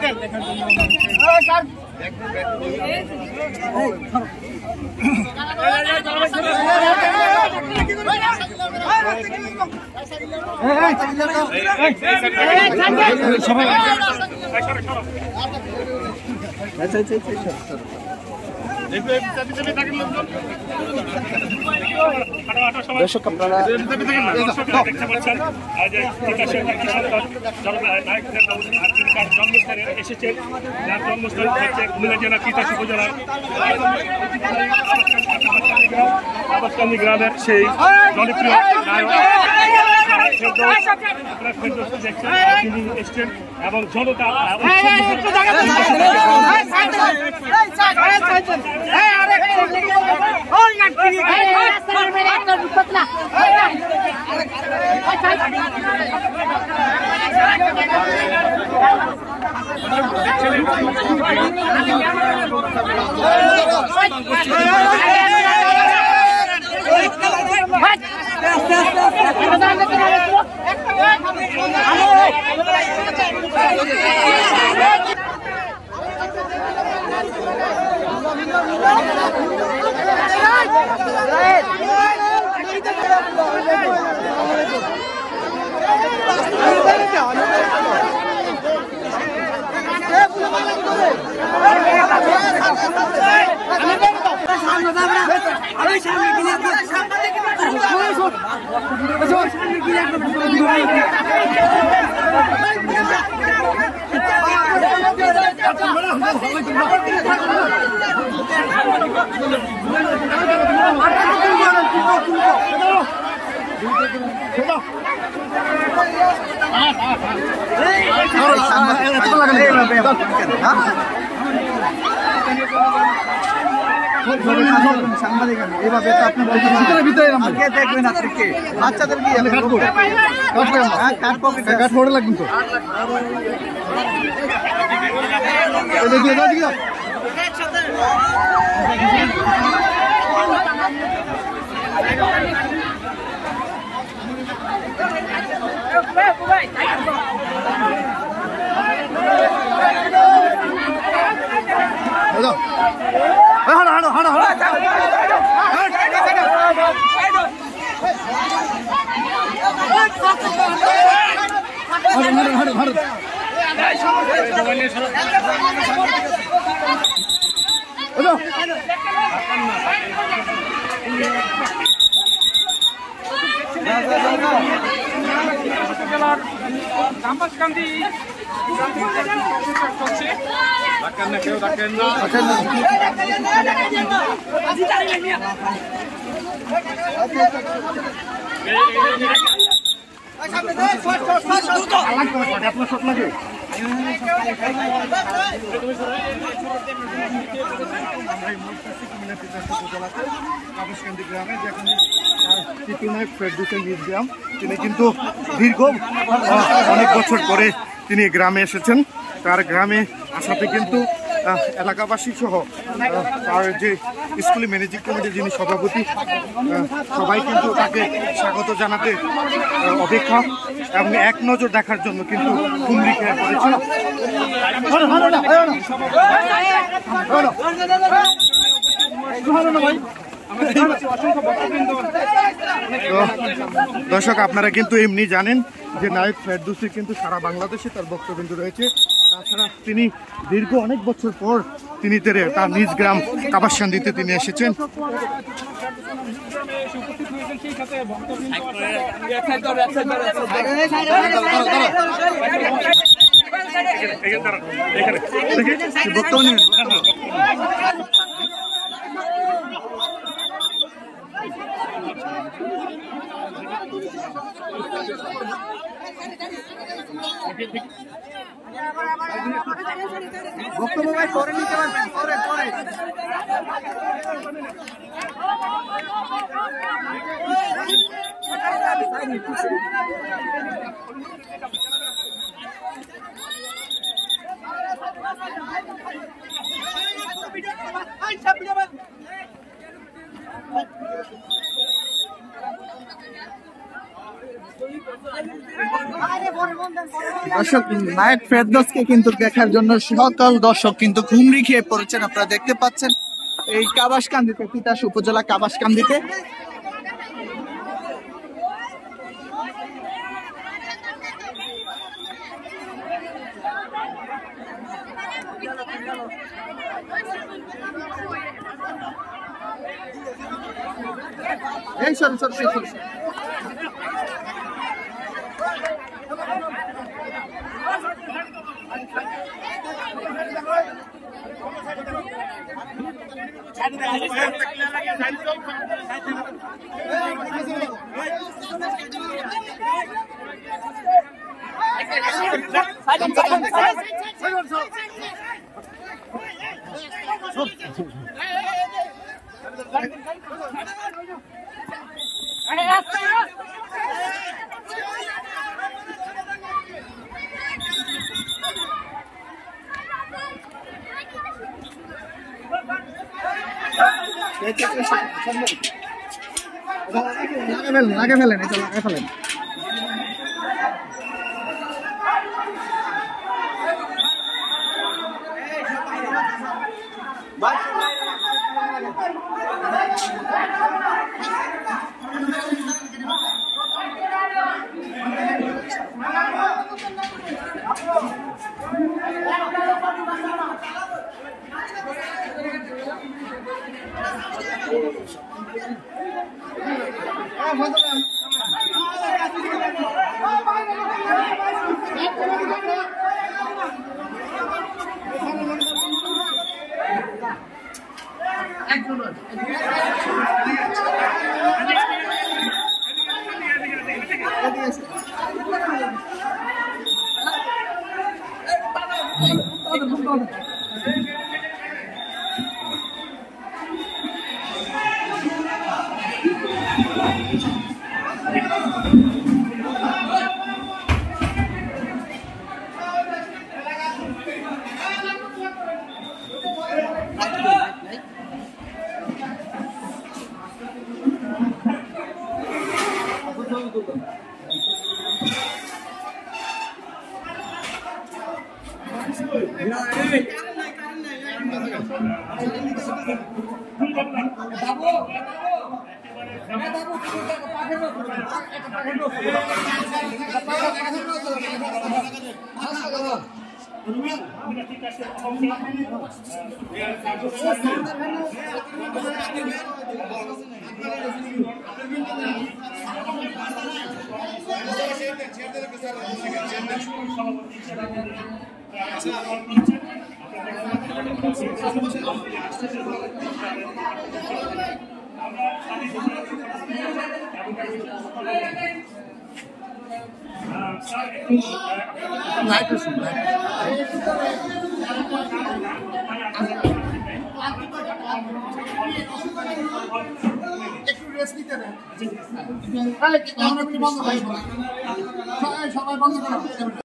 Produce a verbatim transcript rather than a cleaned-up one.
দর্শক আপনারা জন্মস্থানে এসেছেন, যার জন্মস্থান হচ্ছে কুমিল্লা জেলা তিতাস উপজেলার আবাসকান্দি গ্রামের সেই জনপ্রিয় নায়ক তিনি এসছেন এবং জনতা এইভাবে তো আপনি ভিতরে ভিতরে দেখবেন আপনি কে বাচ্চাদের কি কাঠ পড়ে লাগবেন তো হাঁটো হাঁটো হাঁটো হাঁটো আবাসকান্দি কেউ ডাকেন না তিনি কিন্তু দীর্ঘ অনেক বছর পরে তিনি গ্রামে এসেছেন। তার গ্রামে আসাতে কিন্তু এলাকাবাসী সহ তার যে স্কুল ম্যানেজিং কমিটির যিনি সভাপতি সবাই কিন্তু তাকে স্বাগত জানাতে অপেক্ষা এবং এক নজর দেখার জন্য কিন্তু হুমড়ি খেয়ে পড়েছিল। দর্শক আপনারা কিন্তু এমনি জানেন যে নায়ক ফেরদৌসী কিন্তু সারা বাংলাদেশে তার বক্তব্য রয়েছে। তাছাড়া তিনি দীর্ঘ অনেক বছর পর তিনি তার নিজ গ্রাম কাবাসকান্দিতে তিনি এসেছেন। বক্তব্য ভাই করে নিতে পারবেন পরে পরে আরে দর্শক নায়েব ফেরদৌসকে কিন্তু দেখার জন্য সকল দর্শক কিন্তু ঘুমরি খেয়ে পড়েছেন। আপনারা দেখতে পাচ্ছেন এই কাবাসকান্দিতে, তিতাস উপজেলা কাবাসকান্দিতে। এই সরি সরি সরি লাগে ফেলেন, এটা লাগে ফেলেন। একটু রেস্ট নিতে দেন। সবাই বন্ধ করে